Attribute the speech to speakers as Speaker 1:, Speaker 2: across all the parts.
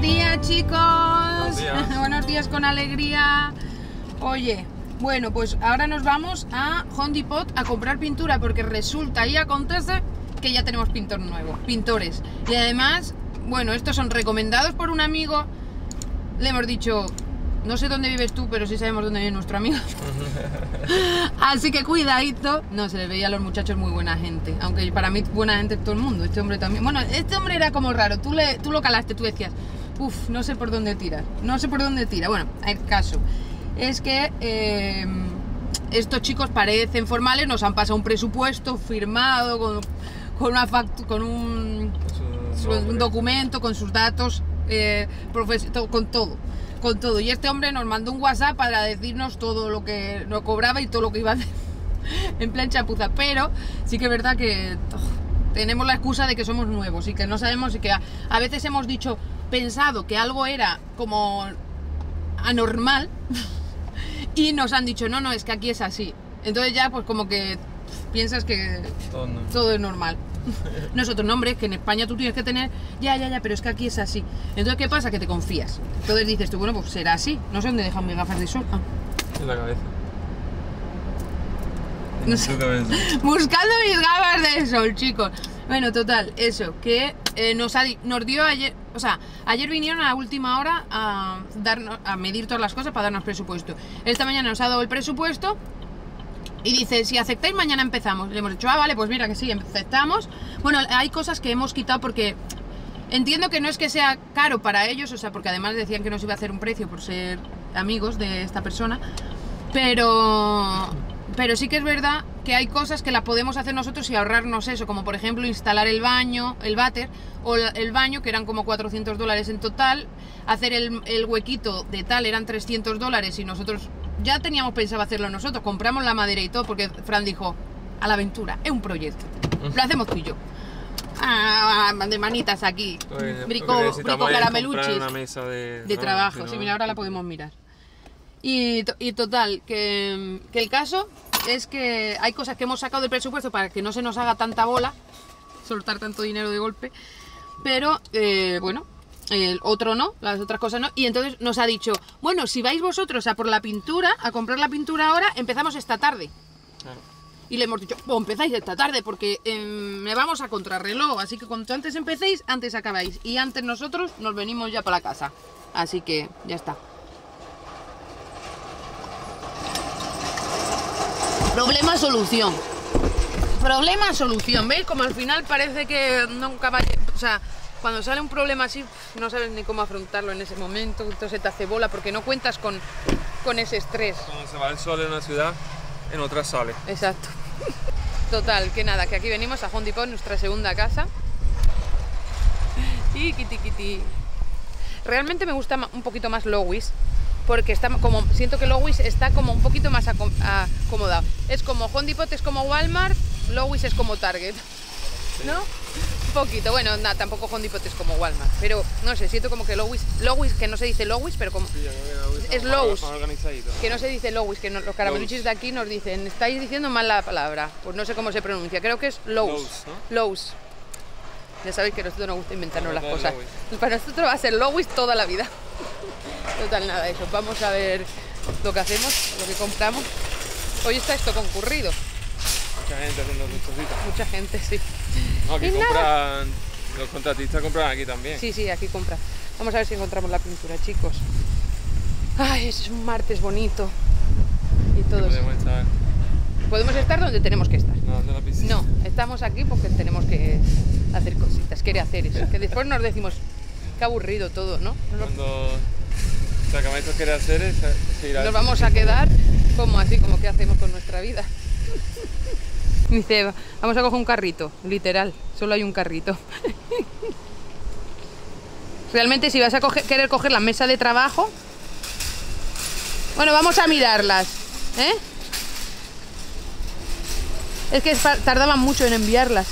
Speaker 1: días, chicos.
Speaker 2: Buenos días.
Speaker 1: Buenos días con alegría. Oye, bueno, pues ahora nos vamos a Home Depot a comprar pintura porque resulta y acontece que ya tenemos pintor nuevo, pintores. Y además, bueno, estos son recomendados por un amigo. Le hemos dicho, no sé dónde vives tú, pero sí sabemos dónde vive nuestro amigo. Así que cuidadito. No, se le veía a los muchachos muy buena gente. Aunque para mí buena gente es todo el mundo. Este hombre también. Bueno, este hombre era como raro. Tú lo calaste, tú decías, uff, no sé por dónde tira. No sé por dónde tira. Bueno, el caso es que estos chicos parecen formales. Nos han pasado un presupuesto firmado con un documento, con sus datos, con todo. Y este hombre nos mandó un WhatsApp para decirnos todo lo que nos cobraba y todo lo que iba a hacer en plan chapuza. Pero sí que es verdad que tenemos la excusa de que somos nuevos y que no sabemos, y que a veces hemos pensado que algo era como anormal y nos han dicho, no, es que aquí es así. Entonces ya pues como que piensas que todo es normal. Nosotros, no, hombre, es que en España tú tienes que tener, ya, pero es que aquí es así. Entonces, ¿qué pasa? Que te confías. Entonces dices tú, bueno, pues será así. No sé dónde dejan mis gafas de sol.
Speaker 2: En la cabeza.
Speaker 1: No sé. Buscando mis gafas de sol, chicos. Bueno, total, eso, que nos dio ayer, o sea, ayer vinieron a la última hora a medir todas las cosas para darnos presupuesto. Esta mañana nos ha dado el presupuesto. Y dice, si aceptáis, mañana empezamos. Le hemos dicho, vale, pues mira que sí, aceptamos. Bueno, hay cosas que hemos quitado porque entiendo que no es que sea caro para ellos, o sea, porque además decían que nos iba a hacer un precio por ser amigos de esta persona. Pero sí que es verdad que hay cosas que las podemos hacer nosotros y ahorrarnos eso, como por ejemplo instalar el baño, el váter, o el baño, que eran como $400 en total. Hacer el huequito de tal eran $300 y nosotros ya teníamos pensado hacerlo nosotros, compramos la madera y todo, porque Fran dijo, a la aventura, es un proyecto, lo hacemos tú y yo. De manitas aquí, brico carameluchis
Speaker 2: una mesa de
Speaker 1: trabajo, no, sí, mira, ahora la podemos mirar. Y total, que el caso es que hay cosas que hemos sacado del presupuesto para que no se nos haga tanta bola, soltar tanto dinero de golpe, pero bueno, el otro no, las otras cosas no. Y entonces nos ha dicho, bueno, si vais vosotros a por la pintura, a comprar la pintura ahora, empezamos esta tarde. Claro. Y le hemos dicho, pues empezáis esta tarde porque me vamos a contrarreloj, así que cuanto antes empecéis, antes acabáis. Y antes nosotros nos venimos ya para la casa. Así que ya está. Problema-solución. Problema-solución. ¿Veis? Como al final parece que nunca va a... O sea, cuando sale un problema así, no sabes ni cómo afrontarlo en ese momento, entonces se te hace bola porque no cuentas con ese estrés.
Speaker 2: Cuando se va el sol en una ciudad, en otra sale.
Speaker 1: Exacto. Total, que nada, que aquí venimos a Home Depot, nuestra segunda casa. Y kiti. Realmente me gusta un poquito más Lowe's, porque siento que Lowe's está como un poquito más acomodado. Es como Home Depot, es como Walmart, Lowe's es como Target, ¿no? Poquito, bueno, nada, tampoco Home Depot es como Walmart, pero no sé, siento como que Lowe's, que no se dice Lowe's, pero como sí, es Lowe's, que no se dice Lowe's, que los carameluchis de aquí nos dicen, estáis diciendo mal la palabra, pues no sé cómo se pronuncia, creo que es Lowe's, ¿no? Lowe's. Ya sabéis que a nosotros nos gusta inventarnos las cosas, pues para nosotros va a ser Lowe's toda la vida. Total, nada, eso, vamos a ver lo que hacemos, lo que compramos. Hoy está esto concurrido.
Speaker 2: Mucha gente haciendo sus cositas.
Speaker 1: Mucha gente, sí.
Speaker 2: No, aquí compran, los contratistas compran aquí también.
Speaker 1: Sí, aquí compran. Vamos a ver si encontramos la pintura, chicos. Ay, es un martes bonito. Y todos. Podemos estar donde tenemos que estar.
Speaker 2: No, la piscina.
Speaker 1: No, estamos aquí porque tenemos que hacer cositas, quehaceres. Que después nos decimos, qué aburrido todo, ¿no?
Speaker 2: Cuando se acaban estos quehaceres,
Speaker 1: nos vamos a quedar como así, como qué hacemos con nuestra vida. Dice, vamos a coger un carrito, literal, solo hay un carrito. Realmente si vas a querer coger la mesa de trabajo, bueno, vamos a mirarlas, ¿eh? Es que tardaban mucho en enviarlas.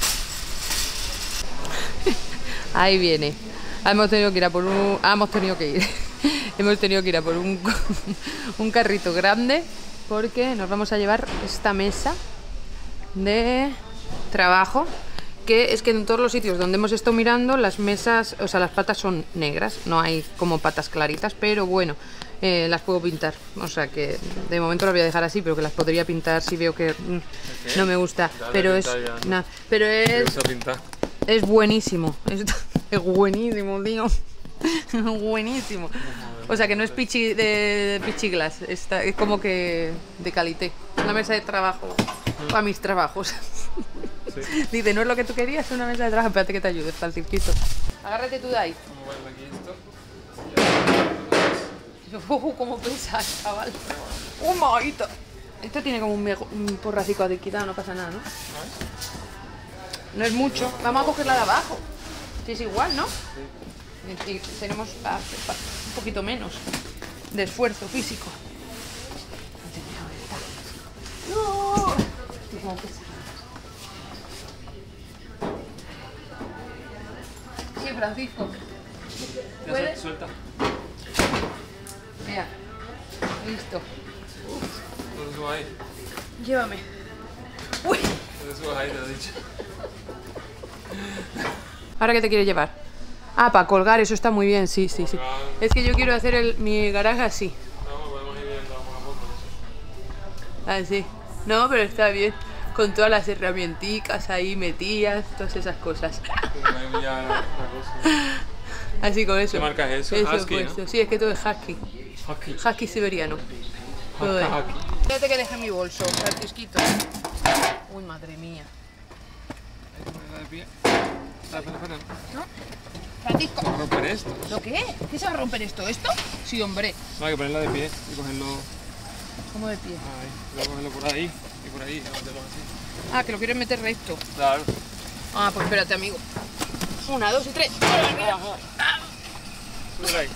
Speaker 1: Ahí viene. Hemos tenido que ir a por un... hemos tenido que ir a por un carrito grande porque nos vamos a llevar esta mesa de trabajo que es que en todos los sitios donde hemos estado mirando las mesas, o sea, las patas son negras, no hay como patas claritas, pero bueno, las puedo pintar, o sea que de momento las voy a dejar así, pero que las podría pintar si veo que no me gusta, pero es es buenísimo, es buenísimo, tío, es buenísimo. O sea que no es de Pichi Glass, es como que de calité, una mesa de trabajo para mis trabajos. Sí. Dice, no es lo que tú querías, es una mesa de trabajo. Espérate que te ayude, está el circuito. Agárrate tú de ahí.
Speaker 2: ¿Cómo va aquí esto?
Speaker 1: ¿Cómo pesas, chaval? Maito! Esto tiene como un porracico de quitado, no pasa nada, ¿no? No es mucho. Vamos a cogerla de abajo. Sí, es igual, ¿no? Sí. Y tenemos un poquito menos de esfuerzo físico. ¡No! ¿Cómo pesa? Sí, Francisco. ¿Puedes?
Speaker 2: Suelta.
Speaker 1: Mira, listo.
Speaker 2: No te subas ahí.
Speaker 1: Llévame. Uy.
Speaker 2: No te subas ahí, te lo he dicho.
Speaker 1: ¿Ahora qué te quieres llevar? Ah, para colgar, eso está muy bien, sí, sí, sí. Es que yo quiero hacer mi garaje así.
Speaker 2: No, podemos ir viendo poco a poco.
Speaker 1: Así. No, pero está bien. Con todas las herramienticas ahí metidas, todas esas cosas. Así con eso.
Speaker 2: ¿Qué marca es eso? Husky,
Speaker 1: puesto.
Speaker 2: ¿no?
Speaker 1: Sí, es que todo es husky.
Speaker 2: Husky.
Speaker 1: Husky siberiano. Todo es. Fíjate que dejé mi bolso, Francisquito. Uy, madre mía.
Speaker 2: De pie. Espera.
Speaker 1: ¿No? Francisco.
Speaker 2: ¿Vamos a romper esto?
Speaker 1: ¿Lo qué? ¿Qué se va a romper esto? ¿Esto? Sí, hombre.
Speaker 2: No, hay que ponerla de pie y cogerlo.
Speaker 1: ¿Cómo de pie?
Speaker 2: Ahí. Luego cogerlo por ahí y por ahí. Meterlo así.
Speaker 1: Ah, que lo quieres meter recto.
Speaker 2: Claro.
Speaker 1: Ah, pues espérate, amigo. 1, 2 y 3. Mira.
Speaker 2: Sube ahí.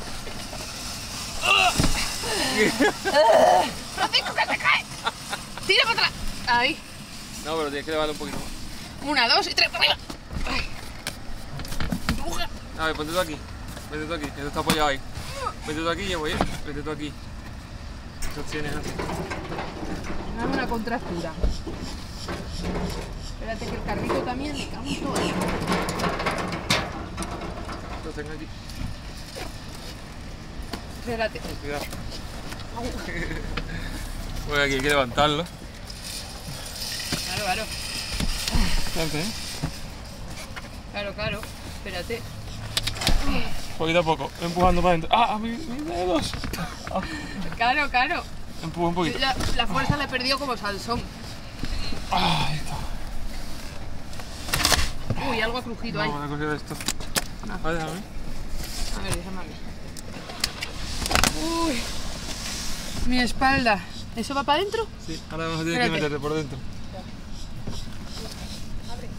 Speaker 1: Francisco, que se cae. Tira para atrás. Ahí.
Speaker 2: No, pero tienes que elevarlo un poquito más.
Speaker 1: 1, 2 y 3, para arriba. Ay. Empuja.
Speaker 2: A ver, ponte tú aquí. Vete tú aquí. Esto está apoyado ahí. Vete tú aquí y yo voy. Vete tú aquí. Sostienes así.
Speaker 1: Dame una contractura. Espérate que el carrito también le cago en todo.
Speaker 2: Lo tengo aquí.
Speaker 1: Espérate.
Speaker 2: Cuidado. Bueno, aquí hay que levantarlo.
Speaker 1: Claro.
Speaker 2: Espérate,
Speaker 1: Claro. Espérate.
Speaker 2: Poquito a poco, empujando para adentro. ¡Ah, mis dedos! Ah.
Speaker 1: Claro.
Speaker 2: Empuja un poquito.
Speaker 1: La fuerza la he perdido como Sansón.
Speaker 2: Ah, ahí está.
Speaker 1: Uy, algo ha crujido ahí.
Speaker 2: No, me he cogido esto.
Speaker 1: No.
Speaker 2: A ver, déjame.
Speaker 1: A ver, déjame ver. Uy, mi espalda. ¿Eso va para adentro?
Speaker 2: Sí, ahora vamos a tener que meterte por dentro.
Speaker 1: Abre.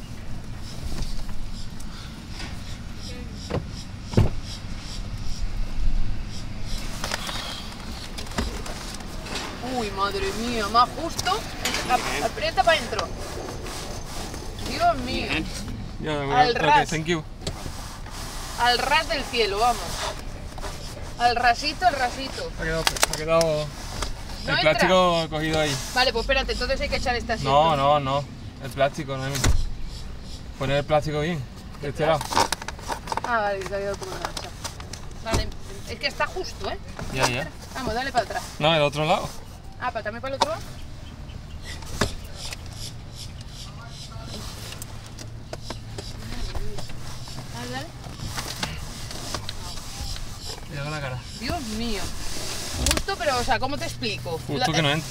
Speaker 1: Uy, madre mía, más justo. Aprieta para adentro. Dios mío.
Speaker 2: Ya,
Speaker 1: Al ras.
Speaker 2: Ok, thank you.
Speaker 1: Al ras del cielo, vamos. Al rasito, el rasito.
Speaker 2: Ha quedado
Speaker 1: ¿No
Speaker 2: el plástico cogido ahí.
Speaker 1: Vale, pues espérate, entonces hay que echar esta asiento.
Speaker 2: No. El plástico, no es. Poner el plástico bien. De este lado.
Speaker 1: Ah, vale, se ha quedado como una hacha. Vale, es que está justo, ¿eh?
Speaker 2: Ya.
Speaker 1: Vamos, dale para atrás.
Speaker 2: No, el otro lado.
Speaker 1: Ah, ¿también para el otro lado? Dale.
Speaker 2: Le hago la cara.
Speaker 1: Dios mío. Justo, pero, o sea, ¿cómo te explico?
Speaker 2: Justo que no entra.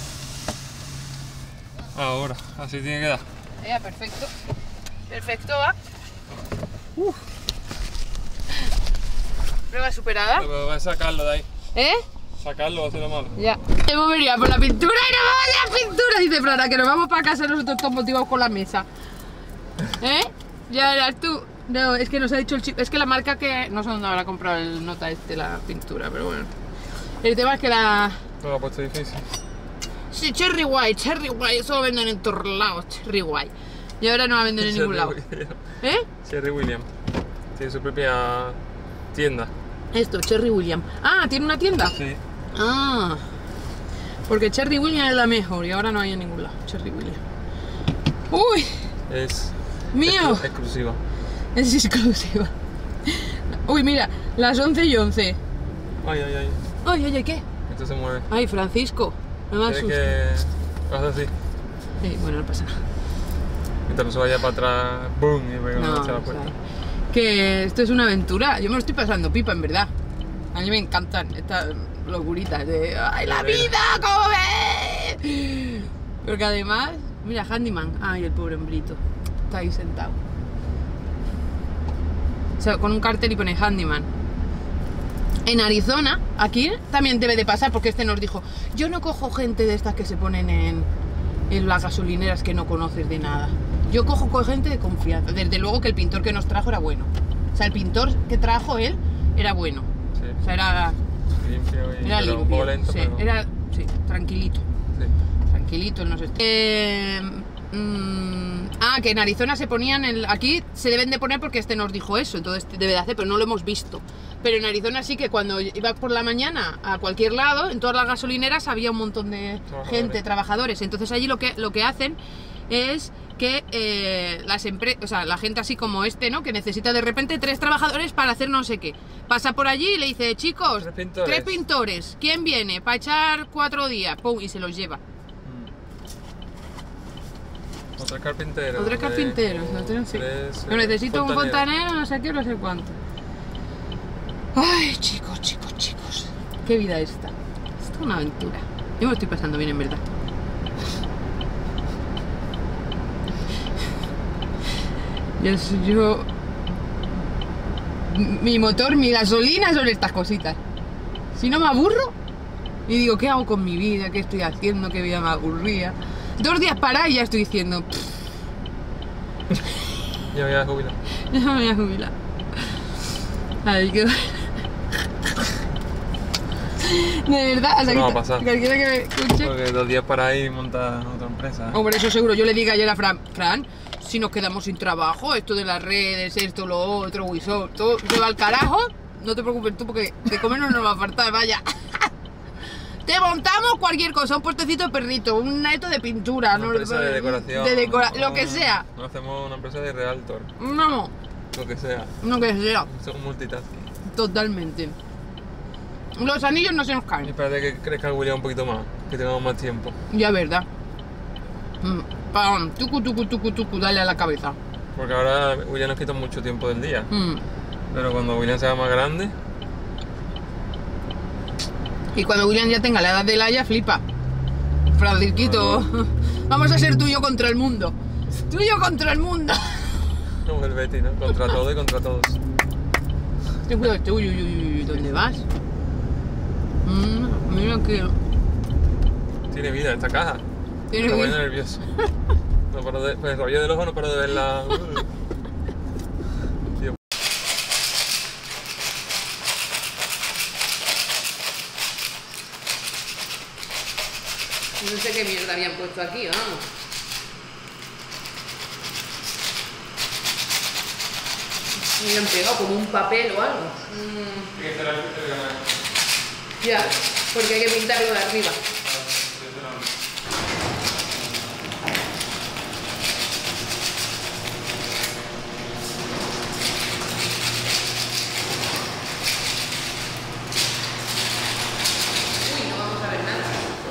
Speaker 2: Ahora, así tiene que dar.
Speaker 1: Ya, perfecto. Perfecto, va. Prueba superada.
Speaker 2: Pero voy a sacarlo de ahí.
Speaker 1: ¿Eh?
Speaker 2: Sacarlo va a ser lo malo.
Speaker 1: Ya. Hemos venido por la pintura y nos vamos a la pintura. Dice Frana que nos vamos para casa nosotros todos motivados con la mesa. ¿Eh? Ya eras tú. No, es que nos ha dicho el chico. Es que la marca que. No sé dónde habrá comprado el nota la pintura, pero bueno. El tema es que la.
Speaker 2: No lo ha puesto difícil.
Speaker 1: Sí, Cherry White, eso lo venden en todos lados, Cherry White. Y ahora no la venden en ningún lado. ¿Eh?
Speaker 2: Cherry William. Tiene su propia tienda.
Speaker 1: Esto, Cherry William. Ah, ¿tiene una tienda?
Speaker 2: Sí.
Speaker 1: Ah. Porque Cherry William es la mejor y ahora no hay en ningún lado. Cherry William. Uy.
Speaker 2: Es
Speaker 1: ¡Mío!
Speaker 2: Exclusiva.
Speaker 1: Es exclusiva. Uy, mira, las 11:11.
Speaker 2: Ay, ay, ay.
Speaker 1: Ay, ay, ay, ¿qué?
Speaker 2: Esto se mueve.
Speaker 1: Ay, Francisco. Me da
Speaker 2: Tiene
Speaker 1: susto.
Speaker 2: que hacer así.
Speaker 1: Bueno, no pasa nada.
Speaker 2: Mientras no se vaya para atrás, ¡boom! Y pega una
Speaker 1: No,
Speaker 2: noche a la
Speaker 1: o
Speaker 2: puerta.
Speaker 1: sea, que esto es una aventura. Yo me lo estoy pasando pipa, en verdad. A mí me encantan estas locuritas de ¡ay, la vida! ¿Cómo ves? Porque además, mira, Handyman. Ay, el pobre hombrito. Está ahí sentado. O sea, con un cartel y pone Handyman. En Arizona, aquí también debe de pasar, porque este nos dijo: yo no cojo gente de estas que se ponen en las gasolineras que no conoces de nada. Yo cojo con gente de confianza. Desde luego que el pintor que nos trajo era bueno. O sea, el pintor que trajo él era bueno.
Speaker 2: Sí.
Speaker 1: O sea, era
Speaker 2: Limpio y
Speaker 1: era
Speaker 2: pero
Speaker 1: limpio.
Speaker 2: un poco lento,
Speaker 1: Sí,
Speaker 2: pero...
Speaker 1: era tranquilito.
Speaker 2: Sí.
Speaker 1: Tranquilito, no sé. Que en Arizona se ponían aquí se deben de poner porque este nos dijo eso, entonces debe de hacer, pero no lo hemos visto. Pero en Arizona sí que cuando ibas por la mañana a cualquier lado, en todas las gasolineras había un montón de gente, trabajadores. Entonces allí lo que hacen es que las empresas, o sea, la gente así como este, ¿no? Que necesita de repente 3 trabajadores para hacer no sé qué. Pasa por allí y le dice: chicos, 3 pintores. ¿Quién viene? Para echar 4 días. ¡Pum! Y se los lleva.
Speaker 2: O 3 carpinteros.
Speaker 1: O 3 carpinteros. Sí. Yo necesito un fontanero, no sé qué, no sé cuánto. Ay, chicos. Qué vida esta. Esto es una aventura. Yo me lo estoy pasando bien, en verdad. Yo mi motor, mi gasolina son estas cositas. Si no me aburro y digo, ¿qué hago con mi vida? ¿Qué estoy haciendo? ¿Qué vida me aburría? 2 días para y ya estoy diciendo,
Speaker 2: Ya me voy a jubilar.
Speaker 1: ya me voy a jubilar. Ay, qué... De verdad, hasta
Speaker 2: no va a pasar.
Speaker 1: Cualquiera que me escuche.
Speaker 2: Porque 2 días para ahí y montar otra empresa.
Speaker 1: Por eso seguro, yo le diga ayer a Fran, si nos quedamos sin trabajo, esto de las redes, esto, lo otro, Wisop, todo se va al carajo, no te preocupes tú porque de comer no nos va a faltar, vaya. Te montamos cualquier cosa, un puestecito de perrito, un neto de pintura,
Speaker 2: Una empresa de decoración.
Speaker 1: Lo que sea.
Speaker 2: No hacemos una empresa de realtor.
Speaker 1: No,
Speaker 2: Lo que sea.
Speaker 1: lo que sea.
Speaker 2: Somos multitasking.
Speaker 1: Totalmente. Los anillos no se nos
Speaker 2: Y
Speaker 1: caen.
Speaker 2: espérate que crezca el William un poquito más, que tengamos más tiempo.
Speaker 1: Ya, verdad. Pam, tucu, dale a la cabeza.
Speaker 2: Porque ahora William nos quita mucho tiempo del día. Pero cuando William sea más grande,
Speaker 1: Y cuando William ya tenga la edad de Laia, flipa. Francisquito, vamos a ser tú y yo contra el mundo. Tú y yo contra el mundo.
Speaker 2: como el Betty, ¿no? Contra todo y contra todos.
Speaker 1: Ten cuidado, uy, ¿dónde vas? Mira que...
Speaker 2: Tiene vida esta caja.
Speaker 1: Tiene
Speaker 2: Me
Speaker 1: vida.
Speaker 2: pone nervioso. No paro de, pues el rollo del ojo no paro de verla. Tío.
Speaker 1: No sé qué mierda habían puesto aquí, vamos. Me habían pegado como un papel o algo. Ya, porque hay que pintarlo de arriba. Uy, no vamos a ver nada.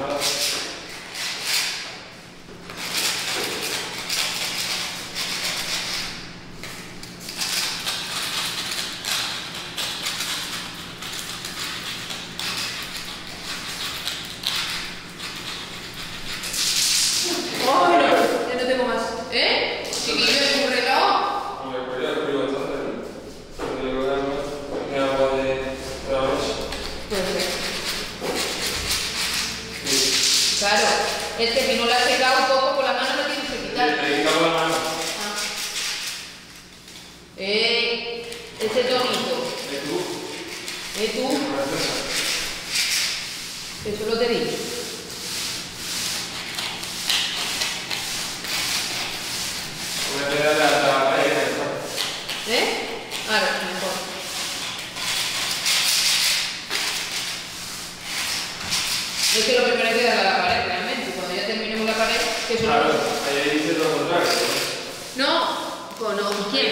Speaker 1: ¡Ay, ya no tengo más! ¿Eh? Chiquillo, ¿es un reloj? Claro, es que si no la has secado un poco con la mano la tienes que quitar. Ese tonito. ¿Tú? Eso lo te digo. Ahora, mejor. Es que lo primero hay que darle a la pared realmente. Cuando ya terminemos la pared, que eso
Speaker 2: Claro, ahí dice lo contrario.
Speaker 1: No, ¿Quién?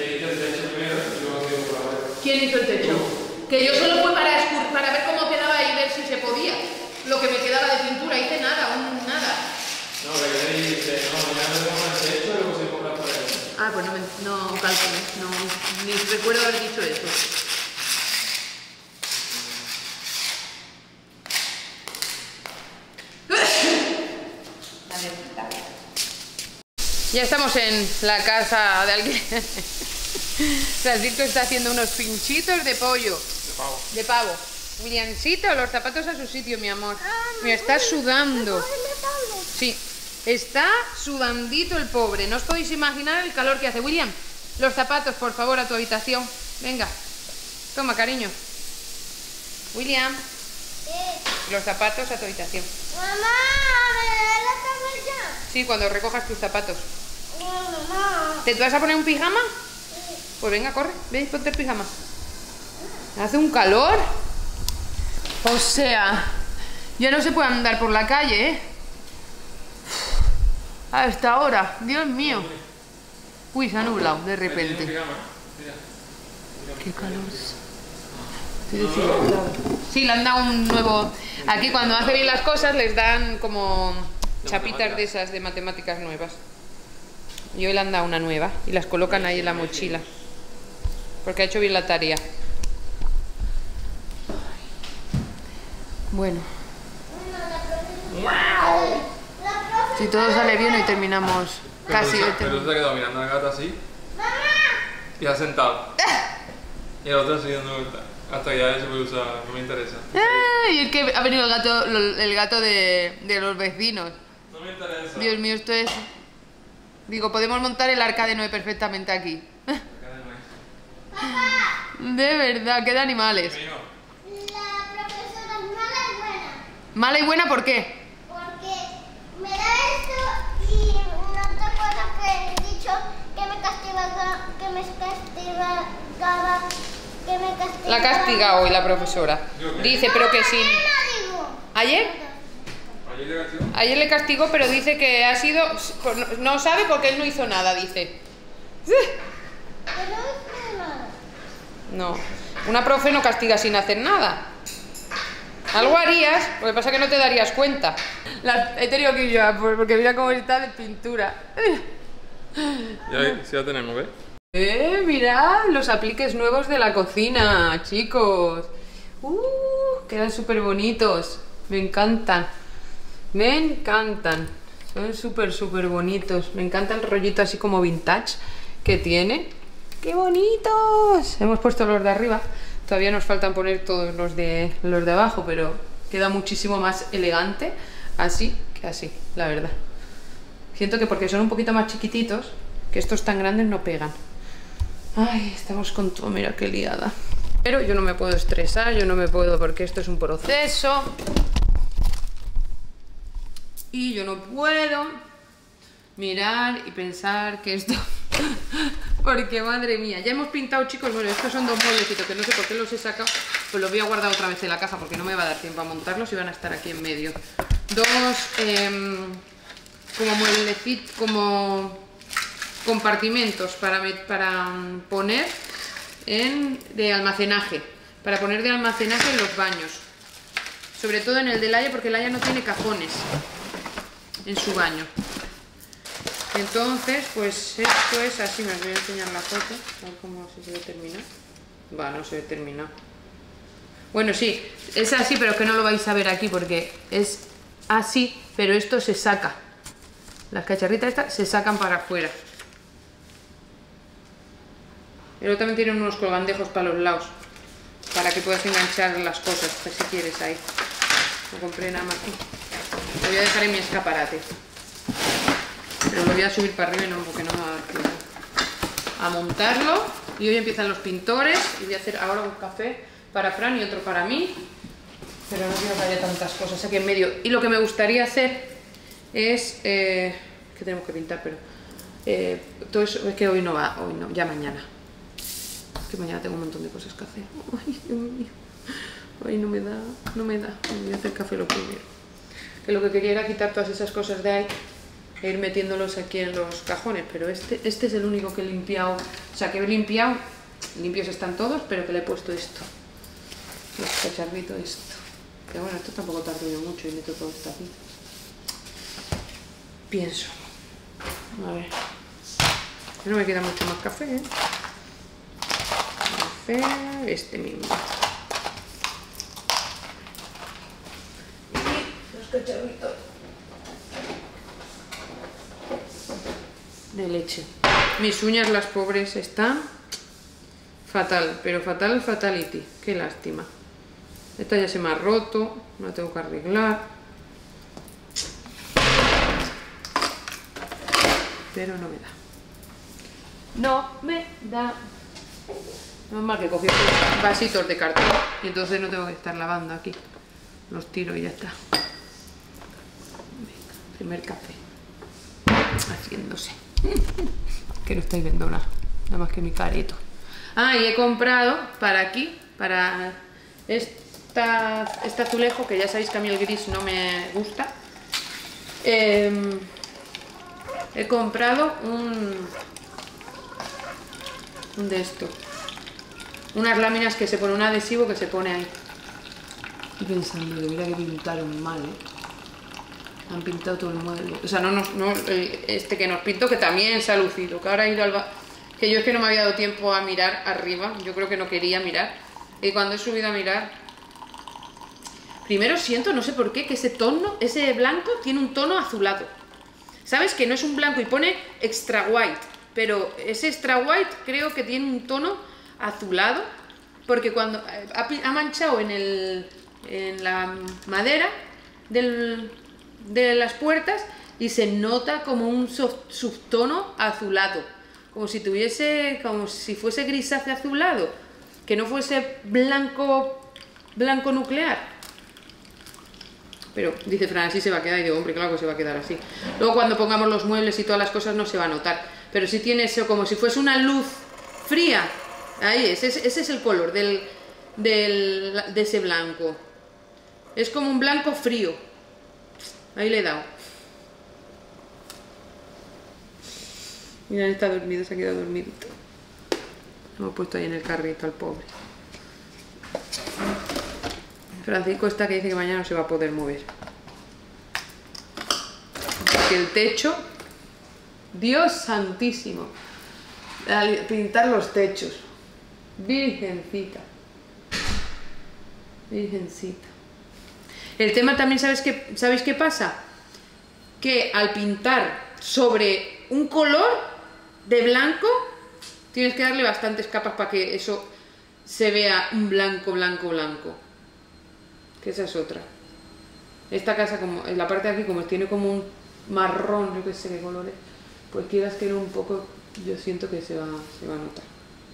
Speaker 1: ¿Quién hizo el techo? Que yo solo fue para ver cómo quedaba y ver si se podía. Lo que me quedaba de pintura, hice nada, nada.
Speaker 2: No, que le dice, no, mañana le vamos al techo y luego se compra por ahí.
Speaker 1: Ah, pues no calculé, ni recuerdo haber dicho eso. Ya estamos en la casa de alguien. Francisco está haciendo unos pinchitos de pollo. De pavo. Williamcito, los zapatos a su sitio, mi amor. Me está sudando. Sí, está sudandito el pobre. No os podéis imaginar el calor que hace. William, los zapatos, por favor, a tu habitación. Venga. Toma, cariño. William. Los zapatos a tu habitación.
Speaker 3: Mamá, ¿me das la cabeza?
Speaker 1: Sí, cuando recojas tus zapatos.
Speaker 3: No, mamá.
Speaker 1: ¿Te vas a poner un pijama? Pues venga, corre, ve y ponte el pijama. Hace un calor. O sea, ya no se puede andar por la calle, ¿eh? A esta hora, Dios mío. Uy, se ha nublado de repente. Qué calor. Sí, le han dado un nuevo... Aquí cuando hace bien las cosas les dan como chapitas de esas de matemáticas nuevas. Y hoy le han dado una nueva y las colocan ahí en la mochila. Porque ha hecho bien la tarea. Bueno. Si todo sale bien, hoy terminamos casi.
Speaker 2: Pero se ha quedado mirando a la gata así. Y ha sentado. Y el otro siguiendo vuelta. Hasta que ya se puede usar, no me interesa.
Speaker 1: Y es que ha venido el gato de los vecinos.
Speaker 2: No me interesa.
Speaker 1: Dios mío, esto es... Digo, podemos montar el arca de Noé perfectamente aquí. De verdad, qué de animales.
Speaker 3: La profesora es mala y buena.
Speaker 1: ¿Mala y buena por qué?
Speaker 3: Porque me da esto y no te acuerdas que he dicho que me castigaba,
Speaker 1: La castiga hoy la profesora. Dice, pero que sí. ¿Ayer? Ayer le castigó, pero dice que ha sido... No sabe porque él no hizo nada, dice. No. Una profe no castiga sin hacer nada. Algo harías, lo que pasa es que no te darías cuenta. He tenido que ir yo, porque mira cómo está de pintura.
Speaker 2: Ya tenemos, ¿ves?
Speaker 1: Mirad los apliques nuevos de la cocina, chicos. Quedan súper bonitos. Me encantan. Me encantan. Son súper bonitos. Me encanta el rollito así como vintage que tiene. ¡Qué bonitos! Hemos puesto los de arriba. Todavía nos faltan poner todos los de abajo, pero queda muchísimo más elegante así que así, la verdad. Siento que porque son un poquito más chiquititos, que estos tan grandes no pegan. Ay, estamos con todo, mira qué liada. Pero yo no me puedo estresar, yo no me puedo, porque esto es un proceso. Y yo no puedo mirar y pensar que esto... Porque madre mía, ya hemos pintado, chicos. Bueno, estos son dos mueblecitos que no sé por qué los he sacado. Pues los voy a guardar otra vez en la caja porque no me va a dar tiempo a montarlos y van a estar aquí en medio. Dos como mueblecitos, como compartimentos para poner de almacenaje. Para poner de almacenaje en los baños. Sobre todo en el del Laia, porque el Laia no tiene cajones en su baño. Entonces, pues esto es así, me voy a enseñar la foto, a ver cómo se ve terminar. Va, no se ve terminado. Bueno, sí, es así, pero es que no lo vais a ver aquí porque es así, pero esto se saca. Las cacharritas estas se sacan para afuera. Y luego también tienen unos colgandejos para los lados, para que puedas enganchar las cosas, pues, si quieres ahí. Lo compré en Amazon. Lo voy a dejar en mi escaparate. Pero lo voy a subir para arriba, porque no me va a dar tiempo a montarlo. Y hoy empiezan los pintores. Y voy a hacer ahora un café para Fran y otro para mí. Pero no quiero que haya tantas cosas aquí en medio. Y lo que me gustaría hacer es... que tenemos que pintar, pero... todo eso es que hoy no va, hoy no, ya mañana. Que mañana tengo un montón de cosas que hacer. Ay, Dios mío. Ay, no me da. Voy a hacer café lo primero. Que lo que quería era quitar todas esas cosas de ahí. e ir metiéndolos aquí en los cajones, pero este es el único que he limpiado, o sea que he limpiado, limpios están todos, pero que le he puesto esto, los cacharritos esto, que bueno, esto tampoco tarda mucho y meto todo esto aquí, pienso, a ver, no me queda mucho más café, café, este mismo, y los cacharritos de leche. Mis uñas, las pobres, están fatal, pero fatal, fatality. Qué lástima. Esta ya se me ha roto, la tengo que arreglar. Pero no me da. No me da. No es mal que cogí vasitos de cartón y entonces no tengo que estar lavando aquí. Los tiro y ya está. Venga, primer café. Haciéndose. Que no estáis viendo nada más que mi careto. Ah, y he comprado para aquí, para este azulejo, que ya sabéis que a mí el gris no me gusta. He comprado un de esto, unas láminas que se pone, un adhesivo que se pone ahí. Estoy pensando que mira que pintaron mal, Han pintado todo el mueble. O sea, no este que nos pintó, que también se ha lucido. Que ahora ha ido al que yo es que no me había dado tiempo a mirar arriba. Yo creo que no quería mirar. Y cuando he subido a mirar, primero siento, no sé por qué, que ese blanco tiene un tono azulado. ¿Sabes? Que no es un blanco y pone extra white. Pero ese extra white creo que tiene un tono azulado. Porque cuando ha manchado en la madera de las puertas y se nota como un subtono azulado, como si fuese grisáceo azulado, que no fuese blanco nuclear. Pero dice Fran, así se va a quedar, y digo, hombre, claro que se va a quedar así. Luego cuando pongamos los muebles y todas las cosas no se va a notar, pero sí tiene eso como si fuese una luz fría. Ahí ese es el color de ese blanco, es como un blanco frío. Ahí le he dado. Mira, está dormido, se ha quedado dormidito. Lo hemos puesto ahí en el carrito al pobre. Francisco está que dice que mañana no se va a poder mover. Porque el techo, Dios santísimo, al pintar los techos, virgencita, virgencita. El tema también, ¿sabéis qué pasa? Que al pintar sobre un color de blanco, tienes que darle bastantes capas para que eso se vea un blanco. Que esa es otra. Esta casa, como en la parte de aquí, como tiene como un marrón, yo que sé qué colores, pues quieras que no un poco, yo siento que se va a notar.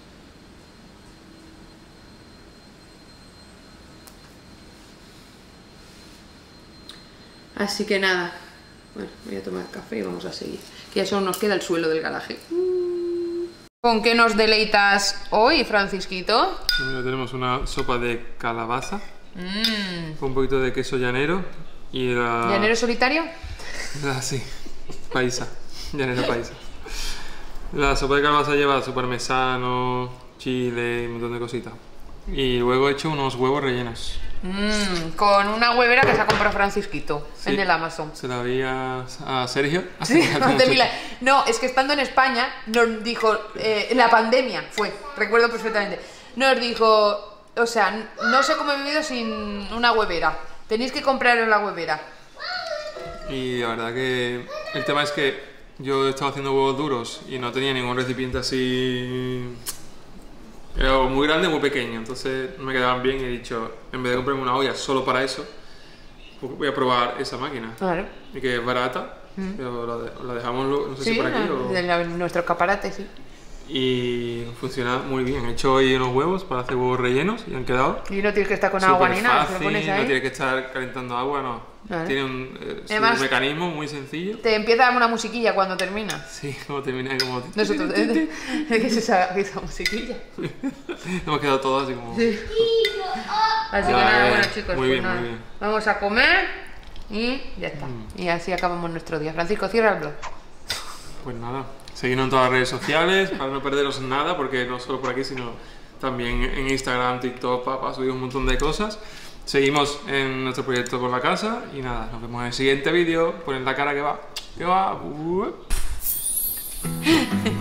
Speaker 1: Así que nada, bueno, voy a tomar café y vamos a seguir. Que ya solo nos queda el suelo del garaje. ¿Con qué nos deleitas hoy, Francisquito?
Speaker 2: Mira, tenemos una sopa de calabaza con un poquito de queso llanero y la...
Speaker 1: ¿Llanero solitario?
Speaker 2: Sí, paisa, llanero paisa. La sopa de calabaza lleva azúcar parmesano, chile y un montón de cositas. Y luego he hecho unos huevos rellenos.
Speaker 1: Con una huevera que se ha comprado Francisquito, sí, en el Amazon.
Speaker 2: Se la vi a Sergio.
Speaker 1: Sí, no, es que estando en España nos dijo, en la pandemia fue, recuerdo perfectamente, nos dijo, o sea, no sé cómo he vivido sin una huevera, tenéis que comprar la huevera.
Speaker 2: Y la verdad que el tema es que yo estaba haciendo huevos duros y no tenía ningún recipiente así... Era muy grande, muy pequeño, entonces no me quedaban bien y he dicho, en vez de comprarme una olla solo para eso, pues voy a probar esa máquina. Claro. Y que es barata, pero la dejamos, no sé si por aquí o...
Speaker 1: nuestro escaparate, sí.
Speaker 2: Y funciona muy bien. He hecho hoy unos huevos para hacer huevos rellenos y han quedado...
Speaker 1: Y no tienes que estar con agua ni nada,
Speaker 2: fácil, no tienes que estar calentando agua, no. Vale. Tiene un mecanismo muy sencillo. Te empieza a dar una musiquilla cuando termina. Sí, como termina, como... Nosotros, ¿qué es esa musiquilla? Hemos quedado todos así como... Sí. Así que nada, bueno chicos, muy bien, muy bien. Vamos a comer
Speaker 1: Y ya está. Y así acabamos nuestro día. Francisco, cierra el blog.
Speaker 2: Pues nada, seguidnos en todas las redes sociales para no perderos nada, porque no solo por aquí, sino también en Instagram, TikTok, para subir un montón de cosas. Seguimos en nuestro proyecto con la casa y nada, nos vemos en el siguiente vídeo. Ponen la cara que va.